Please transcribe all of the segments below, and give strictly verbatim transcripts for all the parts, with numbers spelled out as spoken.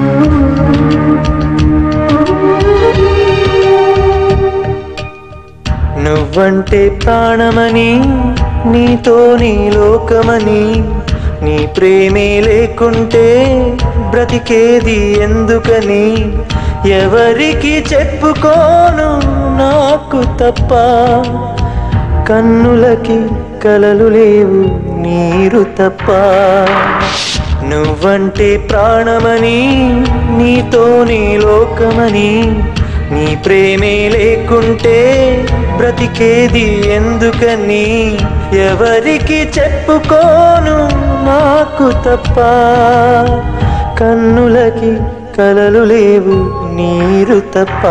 నువ్వంటే ప్రాణమని, నీతో నీ లోకమని, నీ ప్రేమే లేకుంటే బ్రతికేది ఎందుకని, ఎవరికి చెప్పుకోను నాకు తప్ప, కన్నులకి కలలు లేవు నీరు తప్ప. నువ్వంటే ప్రాణమని, నీతో నీ లోకమని, నీ ప్రేమే లేకుంటే బ్రతికేది ఎందుకని, ఎవరికి చెప్పుకోను నాకు తప్ప, కన్నులకి కలలు లేవు నీరు తప్ప.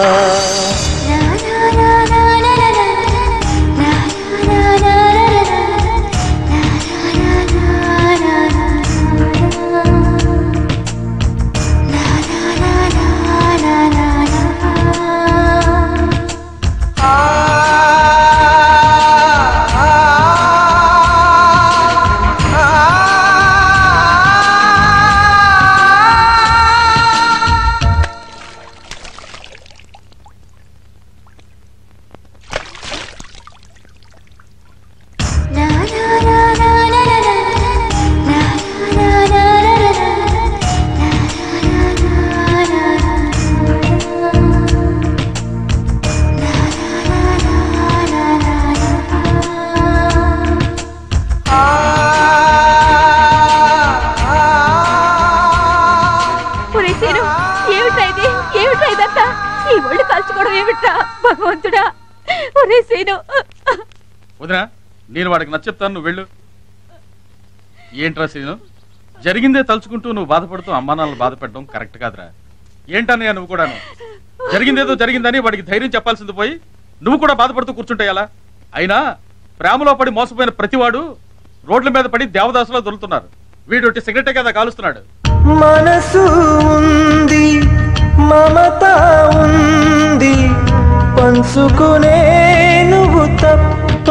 భగవంతుడా, ఒరే సీను. వదినా, నేను వాడికి నచ్చ చెప్తాను, నువ్వు వెళ్ళు. ఏంట్రా సీను, జరిగిందే తలుచుకుంటూ నువ్వు బాధపడుతూ అమ్మానాలను బాధపెట్టడం కరెక్ట్ కాదురా. ఏంటన్నయ్య నువ్వు కూడాను, జరిగిందేదో జరిగిందని వాడికి ధైర్యం చెప్పాల్సింది పోయి నువ్వు కూడా బాధపడుతూ కూర్చుంటే ఎలా? అయినా ప్రేమలో పడి మోసపోయిన ప్రతివాడు రోడ్ల మీద పడి దేవదాసులో దొరుకుతున్నారు. వీడు సిగరెటే కదా కాలుస్తున్నాడు. మనసు ఉంది, మమత ఉంది, పంచుకునే నువ్వు తప్ప,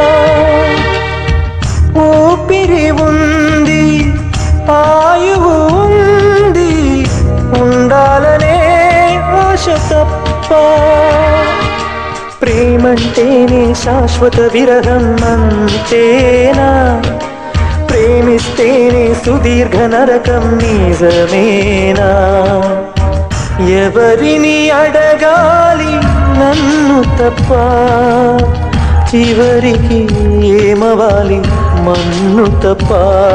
ఊపిరి ఉంది, ఆయువు ఉంది, ఉండాలనే ఆశ తప్ప, ప్రేమంటేనే శాశ్వత విరహం అంతేనా, ప్రేమిస్తేనే సుదీర్ఘ నరకం నిజమేనా, ఎవరిని అడగాలి నన్ను తప్ప, చివరికి ఏమవాలి మన్ను తప్ప.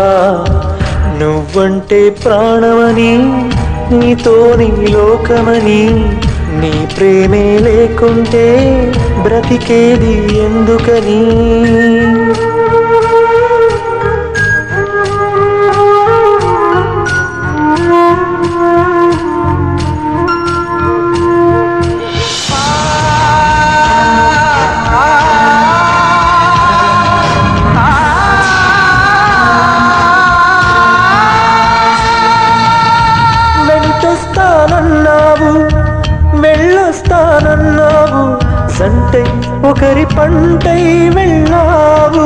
నువ్వంటే ప్రాణమని, నీతో నీ లోకమని, నీ ప్రేమే లేకుంటే బ్రతికేది ఎందుకని. వెంటొస్తానన్నావు, వెళ్ళొస్తానన్నావు, సంటై ఒకరి పంటై వెళ్ళావు,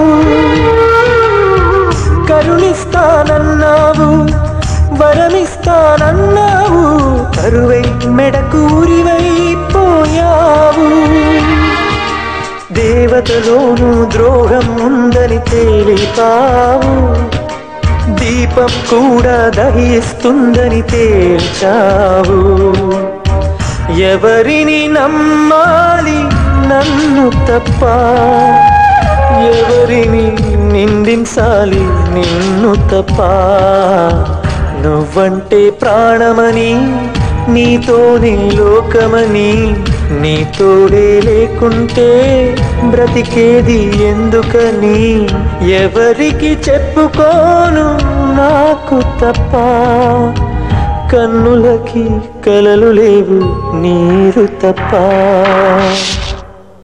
కరుణిస్తానన్నావు, వరమిస్తానన్నావు, కరువై మెడకూరివైపోయావు, దేవతలోనూ ద్రోహం ఉందని తేలిపావు, దీపం కూడా దహిస్తుందని తేల్చావు, ఎవరిని నమ్మాలి నన్ను తప్ప, ఎవరిని నిందించాలి నిన్ను తప్ప. నువ్వంటే ప్రాణమని, నీతో నీ లోకమని, నీ తోడే లేకుంటే బ్రతికేది ఎందుకని, ఎవరికి చెప్పుకోను నాకు తప్ప, కన్నులకి కలలు లేవు నీరు తప్ప.